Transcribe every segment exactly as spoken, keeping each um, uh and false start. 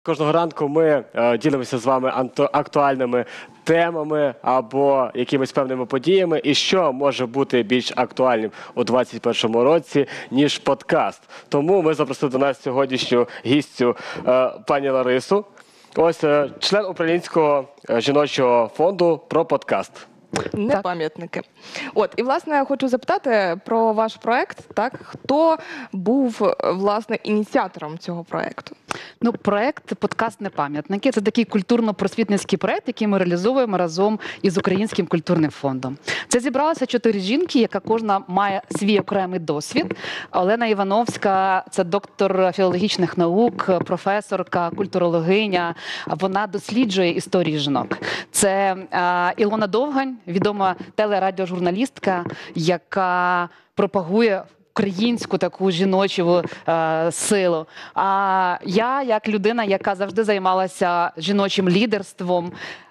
Кожного ранку ми е, ділимося з вами анто- актуальними темами або якимись певними подіями. І що може бути більш актуальним у двадцять першому році, ніж подкаст. Тому ми запросили до нас сьогоднішню гістю е, пані Ларису. Ось е, член Управлінського е, жіночого фонду про подкаст. Не Так. пам'ятники. От, і, власне, я хочу запитати про ваш проект, так? Хто був, власне, ініціатором цього проекту? Ну, проект «Подкаст Непам'ятники» – це такий культурно-просвітницький проект, який ми реалізовуємо разом із Українським культурним фондом. Це зібралося чотири жінки, яка кожна має свій окремий досвід. Олена Івановська – це доктор філологічних наук, професорка, культурологиня. Вона досліджує історії жінок. Це е, Ілона Довгань, відома телерадіожурналістка, яка пропагує українську таку жіночу е, силу. А я, як людина, яка завжди займалася жіночим лідерством,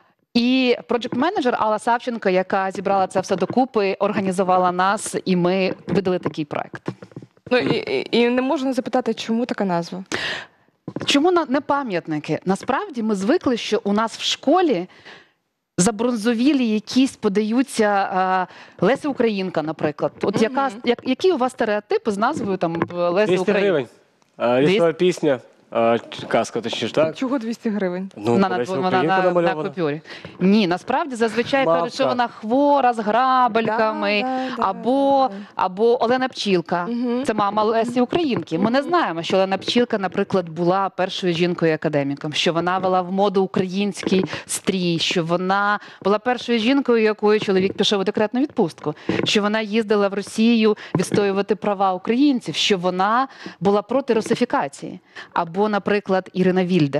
і проджект-менеджер Алла Савченко, яка зібрала це все докупи, організувала нас, і ми видали такий проект. Ну, і, і, і не можу не запитати, чому така назва? Чому на- не пам'ятники? Насправді ми звикли, що у нас в школі забронзовілі якісь подаються е, Леся Українка, наприклад. От яка, як, які у вас стереотипи з назвою там Леся двісті Українка? гривень. Е, Лісова пісня. Е, казка, точніше, так? Чого двісті гривень? Ну, Вона, на, Леся вона Українка на, на намальована. купюрі. Ні, насправді зазвичай Мавка. кажуть, що вона хвора, з грабельками, Да, да, да, або, да. або Олена Пчілка. Мгм. Це мама Лесі Українки. Ми не знаємо, що Олена Пчілка, наприклад, була першою жінкою-академіком, що вона вела в моду український стрій, що вона була першою жінкою, якою чоловік пішов у декретну відпустку, що вона їздила в Росію відстоювати права українців, що вона була проти русифікації. Або, наприклад, Ірина Вільде.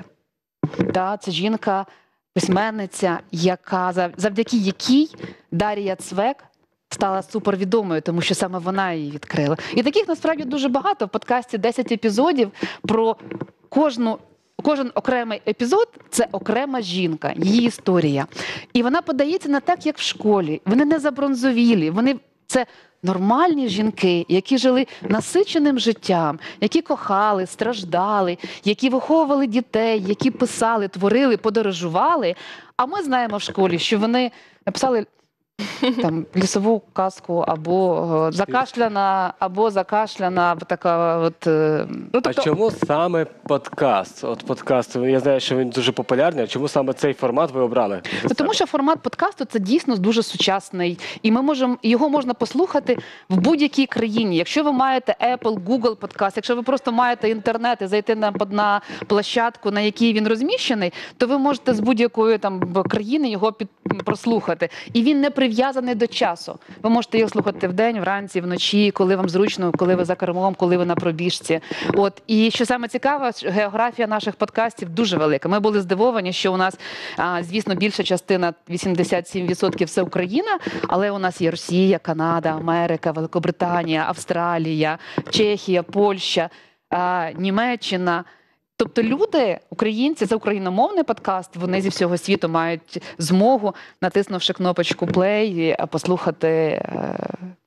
Да, це жінка, письменниця, яка, зав- завдяки якій Дар'я Цвек стала супервідомою, тому що саме вона її відкрила. І таких насправді дуже багато. В подкасті десять епізодів про кожну. Кожен окремий епізод – це окрема жінка, її історія. І вона подається не так, як в школі. Вони не забронзовілі, вони це нормальні жінки, які жили насиченим життям, які кохали, страждали, які виховували дітей, які писали, творили, подорожували. А ми знаємо в школі, що вони написали там лісову казку, або е, закашляна, або закашляна така от. е, Ну, А тобто, чому саме подкаст? От подкаст, я знаю, що він дуже популярний. А чому саме цей формат ви обрали? для Ну, тому себе? що формат подкасту це дійсно дуже сучасний, і ми можемо його можна послухати в будь-якій країні. Якщо ви маєте Apple, Google подкаст, якщо ви просто маєте інтернет і зайти на, на площадку, на якій він розміщений, то ви можете з будь-якої там країни його під прослухати. І він не прив'язаний до часу. Ви можете його слухати вдень, вранці, вночі, коли вам зручно, коли ви за кермом, коли ви на пробіжці. От і що саме цікаве, географія наших подкастів дуже велика. Ми були здивовані, що у нас, а, звісно, більша частина, вісімдесят сім відсотків, це Україна, але у нас є Росія, Канада, Америка, Великобританія, Австралія, Чехія, Польща, а, Німеччина. Тобто люди, українці, це україномовний подкаст, вони зі всього світу мають змогу, натиснувши кнопочку play, послухати, е,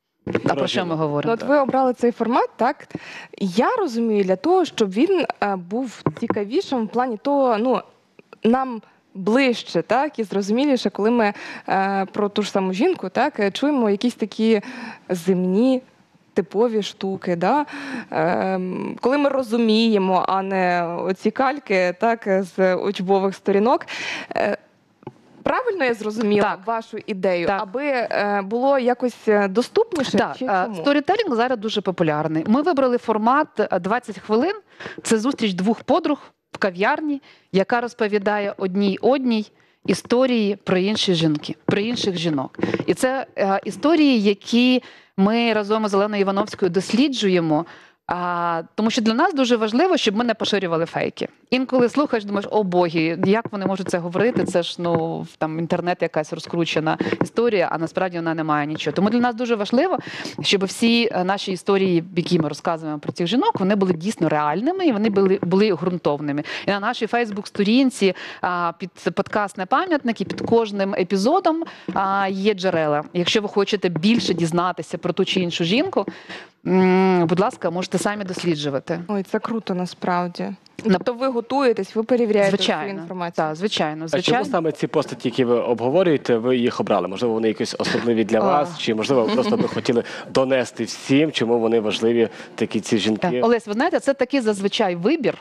а про що ми ну, говоримо. от ви обрали цей формат, так? Я розумію, для того, щоб він е, був цікавішим в плані того, ну, нам ближче, так, і зрозуміліше, коли ми е, про ту ж саму жінку, так, е, чуємо якісь такі земні, типові штуки, да? Е, коли ми розуміємо, а не оці кальки, так, з учбових сторінок. Е, Правильно я зрозуміла Так. вашу ідею, Так. аби е, було якось е, доступніше? Так, Чи е, чому? сторітелінг зараз дуже популярний. Ми вибрали формат е, двадцять хвилин. Це зустріч двох подруг в кав'ярні, яка розповідає одній одній історії про інші жінки, про інших жінок. І це е, історії, які ми разом із Оленою Івановською досліджуємо. А, тому що для нас дуже важливо, щоб ми не поширювали фейки. Інколи слухаєш, думаєш, о боги, як вони можуть це говорити? Це ж ну там інтернет якась розкручена історія, а насправді вона не має нічого. Тому для нас дуже важливо, щоб всі наші історії, які ми розказуємо про цих жінок, вони були дійсно реальними і вони були були ґрунтовними. І на нашій Фейсбук-сторінці а, під подкаст «Непам'ятники» під кожним епізодом а, є джерела. Якщо ви хочете більше дізнатися про ту чи іншу жінку, м, будь ласка, можете те самі досліджувати. Ой, це круто насправді. Тобто ви готуєтесь, ви перевіряєте цю Звичайно, інформацію. так, звичайно, А звичайно. чому саме ці постаті, які ви обговорюєте, ви їх обрали? Можливо, вони якісь особливі для А. вас, чи можливо ви просто би хотіли донести всім, чому вони важливі, такі ці жінки? Так. Олесь, ви знаєте, це такий зазвичай вибір,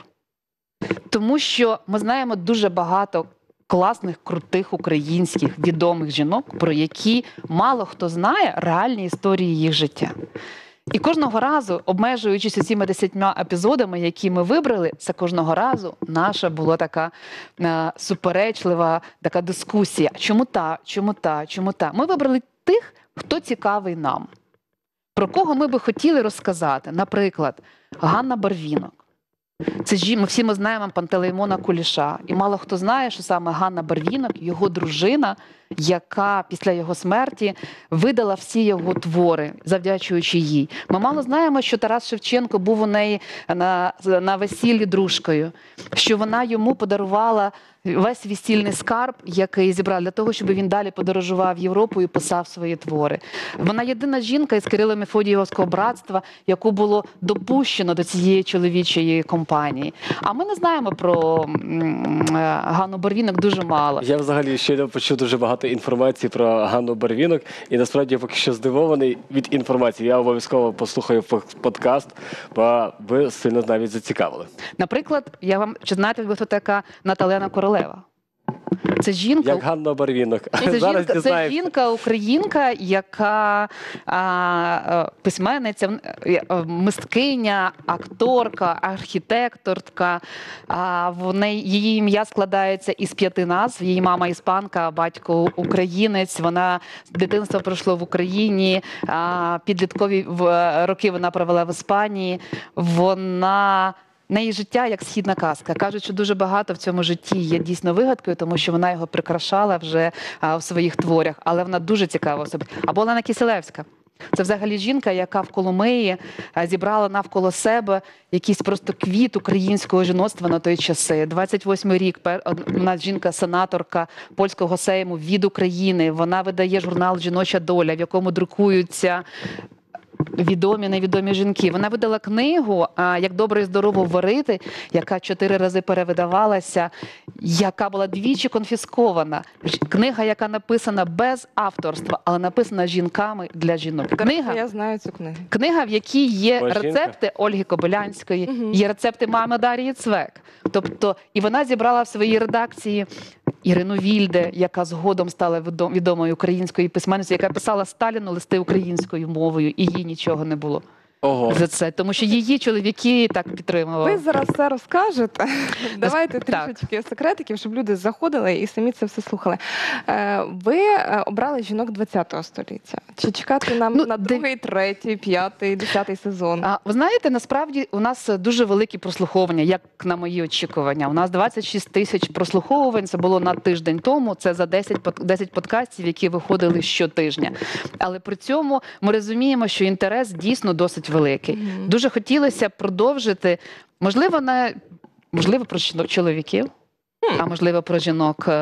тому що ми знаємо дуже багато класних, крутих українських відомих жінок, про які мало хто знає реальні історії їх життя. І кожного разу, обмежуючись цими десятьма епізодами, які ми вибрали, це кожного разу наша була така е, суперечлива така дискусія. Чому та, чому та, чому та? Ми вибрали тих, хто цікавий нам. Про кого ми би хотіли розказати. Наприклад, Ганна Барвінок. Це ж ми всі ми знаємо Пантелеймона Куліша. І мало хто знає, що саме Ганна Барвінок, його дружина, яка після його смерті видала всі його твори, завдячуючи їй. Ми мало знаємо, що Тарас Шевченко був у неї на, на весіллі дружкою, що вона йому подарувала весь весільний скарб, який зібрав для того, щоб він далі подорожував Європу і писав свої твори. Вона єдина жінка із Кирило-Мефодіївського братства, яку було допущено до цієї чоловічої компанії. А ми не знаємо про м, Ганну Барвінок дуже мало. Я взагалі щойно почув дуже багато інформації про Ганну Барвінок, і насправді я поки що здивований від інформації. Я обов'язково послухаю подкаст, бо ви сильно навіть зацікавили. Наприклад, я вам, чи знаєте ви, хто така Наталена Королева? Це жінка, Як Ганна Барвінок. це Зараз жінка, це дізнаємося. жінка українка, яка а, а, письменниця, а, мисткиня, акторка, архітекторка. А, в неї, її ім'я складається із п'яти назв. Її мама іспанка, батько українець. Вона дитинство пройшло в Україні, а, підліткові в- роки вона провела в Іспанії. Вона В неї життя як східна казка. Кажуть, що дуже багато в цьому житті є дійсно вигадкою, тому що вона його прикрашала вже а, в своїх творах, але вона дуже цікава собі. Або Олена Кисилевська. Це взагалі жінка, яка в Коломиї а, зібрала навколо себе якийсь просто квіт українського жіноцтва на той часи. двадцять восьмий рік, пер- вона жінка-сенаторка польського сейму від України. Вона видає журнал «Жіноча доля», в якому друкуються відомі, невідомі жінки. Вона видала книгу а, «Як добре і здорово варити», яка чотири рази перевидавалася, яка була двічі конфіскована. Ж- Книга, яка написана без авторства, але написана жінками для жінок. Книга, Я знаю цю книгу. книга, в якій є Ось жінка. рецепти Ольги Кобилянської, Мгм. є рецепти мами Дар'ї Цвек. Тобто, і вона зібрала в своїй редакції Ірину Вільде, яка згодом стала відом- відомою українською письменницею, яка писала Сталіну листи українською мовою, і їй нічого не було Ого. за це, тому що її чоловіки так підтримували. Ви зараз все розкажете. Давайте Так. трішечки секретиків, щоб люди заходили і самі це все слухали. Е, Ви е, обрали жінок ХХ століття. Чи чекати нам Ну, на де- другий, третій, п'ятий, десятий сезон? А ви знаєте, насправді у нас дуже великі прослуховування, як на мої очікування. У нас двадцять шість тисяч прослуховувань. Це було на тиждень тому. Це за десять под- десять подкастів, які виходили щотижня. Але при цьому ми розуміємо, що інтерес дійсно досить великий. Мгм. Дуже хотілося продовжити, можливо, на можливо, про жінок чоловіків. А можливо, про жінок е,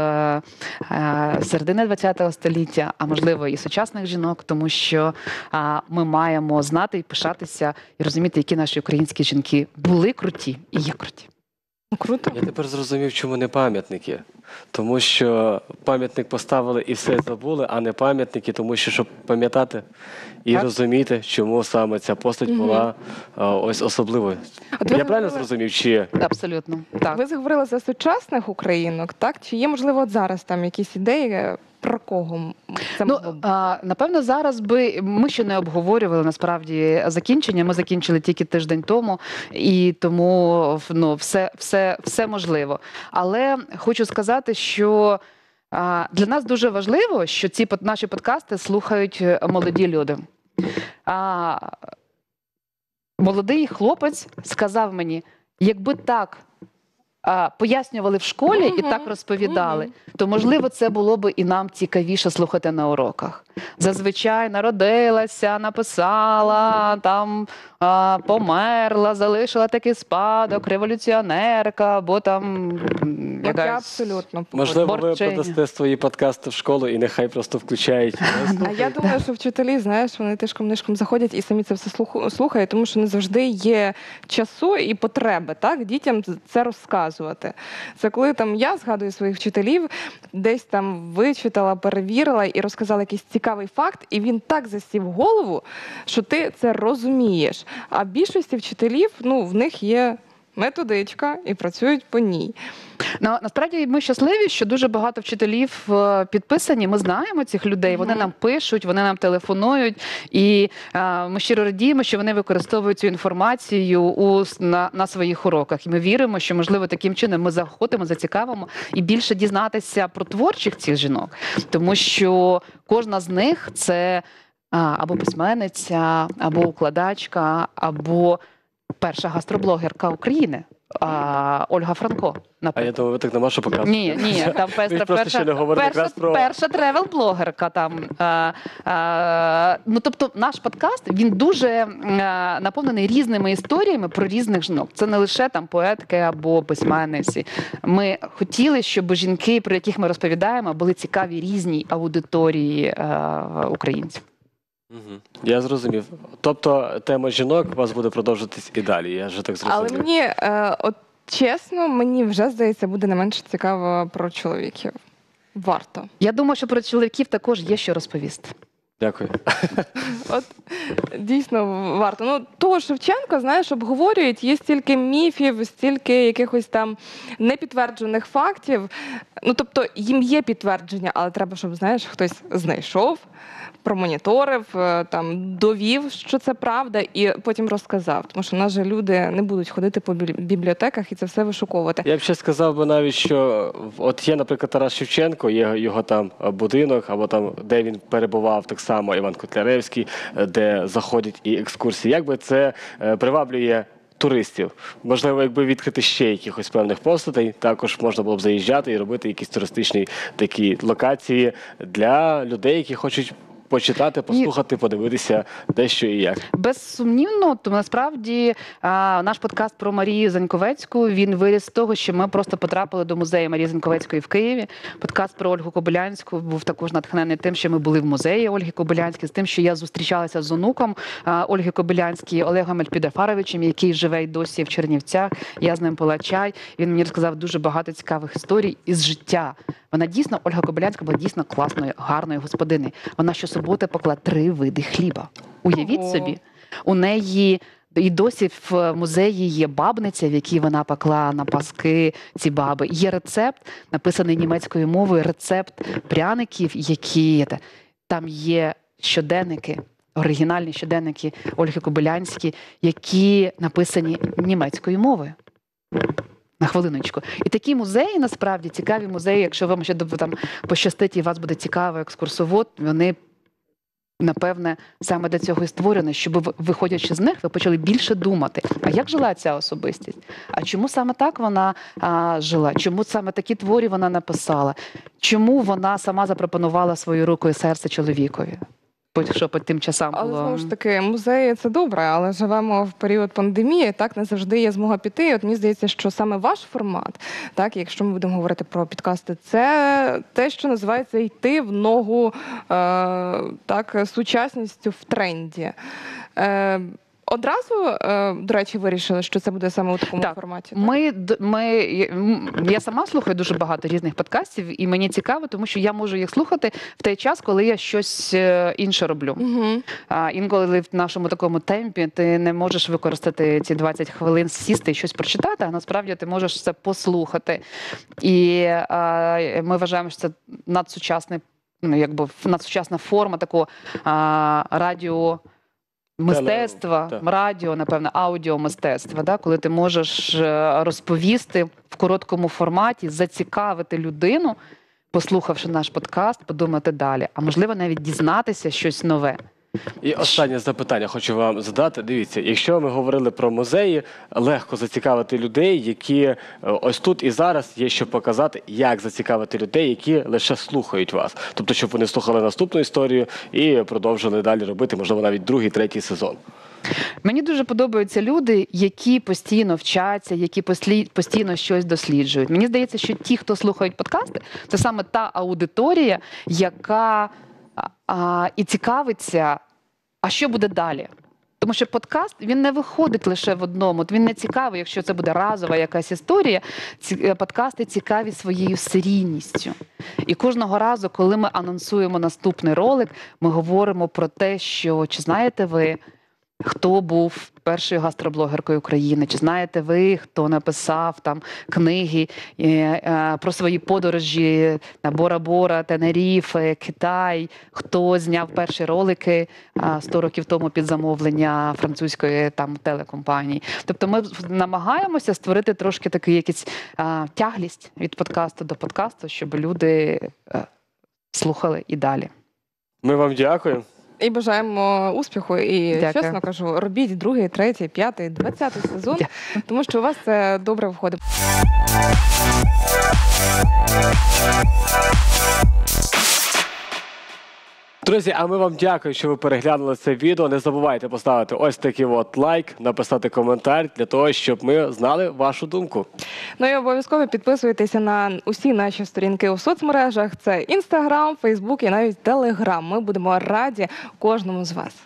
е, середини ХХ століття, а можливо, і сучасних жінок, тому що а, ми маємо знати і пишатися, і розуміти, які наші українські жінки були круті і є круті. Ну, круто. Я тепер зрозумів, чому не пам'ятники. Тому що пам'ятник поставили і все забули, а не пам'ятники, тому що, щоб пам'ятати і Так. розуміти, чому саме ця постать Мгм. була а, ось особливою. От ви Я правильно говорили- зрозумів, чи Абсолютно. Так. Ви заговорили за сучасних українок, так? Чи є, можливо, от зараз там якісь ідеї, е, про кого м- це Ну, могло б? а, напевно, зараз би ми ще не обговорювали насправді закінчення. Ми закінчили тільки тиждень тому, і тому ну, все, все, все можливо. Але хочу сказати, що а, для нас дуже важливо, що ці под- наші подкасти слухають е, молоді люди. А, молодий хлопець сказав мені, якби так а, пояснювали в школі і Мгм, так розповідали, мгм. то, можливо, це було б і нам цікавіше слухати на уроках. Зазвичай народилася, написала, там а, померла, залишила такий спадок, революціонерка, або там м, От я якась... абсолютно Можливо, ви Борчиня. подасте свої подкасти в школу і нехай просто включають. А я думаю, що вчителі, знаєш, вони тишком-нишком заходять і самі це все слуху- слухають, тому що не завжди є часу і потреби, так, дітям це розказувати. Це коли там я згадую своїх вчителів, десь там вичитала, перевірила і розказала якийсь цікавий факт, і він так засів в голову, що ти це розумієш. А більшості вчителів, ну, в них є методичка і працюють по ній. Ну, насправді ми щасливі, що дуже багато вчителів е, підписані. Ми знаємо цих людей, вони Мгм. нам пишуть, вони нам телефонують, і е, ми щиро радіємо, що вони використовують цю інформацію у, с- на, на своїх уроках. І ми віримо, що, можливо, таким чином ми заохотимо, зацікавимо і більше дізнатися про творчих цих жінок, тому що кожна з них це а, або письменниця, або укладачка, або перша гастроблогерка України. А, Ольга Франко, А я наприклад. думаю, ви так нема що показувати. Ні, ні, там Він перша, просто ще не перша, говорив перша, якраз про- перша тревел-блогерка. Там. А, а, ну, тобто наш подкаст, він дуже а, наповнений різними історіями про різних жінок. Це не лише там поетки або письменниці. Ми хотіли, щоб жінки, про яких ми розповідаємо, були цікаві різній аудиторії а, українців. Мгм. Я зрозумів. Тобто тема жінок у вас буде продовжуватись і далі, я вже так зрозумів. Але мені, е, от чесно, мені вже здається, буде не менше цікаво про чоловіків. Варто. Я думаю, що про чоловіків також є що розповісти. Дякую. От дійсно варто. Ну, того Шевченка, знаєш, обговорюють, є стільки міфів, стільки якихось там непідтверджених фактів. Ну, тобто, їм є підтвердження, але треба, щоб, знаєш, хтось знайшов, промоніторив, е, там, довів, що це правда, і потім розказав. Тому що в нас же люди не будуть ходити по бі- бібліотеках і це все вишуковувати. Я б ще сказав би навіть, що в- от є, наприклад, Тарас Шевченко, є його там е, будинок, або там, де він перебував, так само Іван Котляревський, е, де заходять і екскурсії. Як би це е, приваблює туристів? Можливо, якби відкрити ще якихось певних постатей, також можна було б заїжджати і робити якісь туристичні такі локації для людей, які хочуть почитати, послухати, подивитися дещо і як. Безсумнівно, то насправді а, наш подкаст про Марію Заньковецьку, він виріс з того, що ми просто потрапили до музею Марії Заньковецької в Києві. Подкаст про Ольгу Кобилянську був також натхнений тим, що ми були в музеї Ольги Кобилянської, з тим, що я зустрічалася з онуком а, Ольги Кобилянської, Олегом Ельпідафаровичем, який живе й досі в Чернівцях. Я з ним пила чай. Він мені розказав дуже багато цікавих історій із життя. Вона дійсно, Ольга Кобилянська була дійсно класною, гарною господинею. Вона щосуботи пекла три види хліба. Уявіть Ого. собі, у неї і досі в музеї є бабниця, в якій вона пекла на паски ці баби. Є рецепт, написаний німецькою мовою, рецепт пряників, які там є щоденники, оригінальні щоденники Ольги Кобилянської, які написані німецькою мовою. На хвилиночку. І такі музеї, насправді, цікаві музеї, якщо вам ще там пощастить і вас буде цікавий екскурсовод, вони, напевне, саме для цього і створені, щоб, ви, виходячи з них, ви почали більше думати, а як жила ця особистість? А чому саме так вона а, жила? Чому саме такі творі вона написала? Чому вона сама запропонувала свою руку і серце чоловікові? Що по тим часам Але було. знову ж таки, музеї це добре, але живемо в період пандемії, так не завжди є змога піти. І от мені здається, що саме ваш формат, так, якщо ми будемо говорити про підкасти, це те, що називається йти в ногу е, так, сучасністю в тренді. Е, Одразу, е, до речі, вирішили, що це буде саме у такому Так, форматі. Так? Ми, д- ми, я сама слухаю дуже багато різних подкастів, і мені цікаво, тому що я можу їх слухати в той час, коли я щось е, інше роблю. Угу. А інколи в нашому такому темпі ти не можеш використати ці двадцять хвилин, сісти і щось прочитати, а насправді ти можеш це послухати. І а, ми вважаємо, що це надсучасний, ну, якби надсучасна форма такого а, радіо. Мистецтва, Так. радіо, напевно, аудіомистецтва, да? Коли ти можеш е, розповісти в короткому форматі, зацікавити людину, послухавши наш подкаст, подумати далі, а можливо навіть дізнатися щось нове. І останнє запитання хочу вам задати. Дивіться, якщо ми говорили про музеї, легко зацікавити людей, які е, ось тут і зараз є що показати, як зацікавити людей, які лише слухають вас. Тобто, щоб вони слухали наступну історію і продовжили далі робити, можливо, навіть другий, третій сезон. Мені дуже подобаються люди, які постійно вчаться, які послі- постійно щось досліджують. Мені здається, що ті, хто слухають подкасти, це саме та аудиторія, яка а, а, і цікавиться, а що буде далі. Тому що подкаст, він не виходить лише в одному. От він не цікавий, якщо це буде разова якась історія. Ці е, подкасти цікаві своєю серійністю. І кожного разу, коли ми анонсуємо наступний ролик, ми говоримо про те, що чи знаєте ви, хто був першою гастроблогеркою України? Чи знаєте ви, хто написав там книги е, е, про свої подорожі на Бора-Бора, Тенеріфе, Китай? Хто зняв перші ролики е, сто років тому під замовлення французької там телекомпанії? Тобто ми намагаємося створити трошки таку якусь е, тяглість від подкасту до подкасту, щоб люди е, слухали і далі. Ми вам дякуємо. І бажаємо успіху. І Дякую. чесно кажу, робіть другий, третій, п'ятий, двадцятий сезон, Дякую. тому що у вас це добре виходить. Друзі, а ми вам дякуємо, що ви переглянули це відео. Не забувайте поставити ось такий от лайк, написати коментар для того, щоб ми знали вашу думку. Ну і обов'язково підписуйтеся на усі наші сторінки у соцмережах. Це Інстаграм, Фейсбук і навіть Телеграм. Ми будемо раді кожному з вас.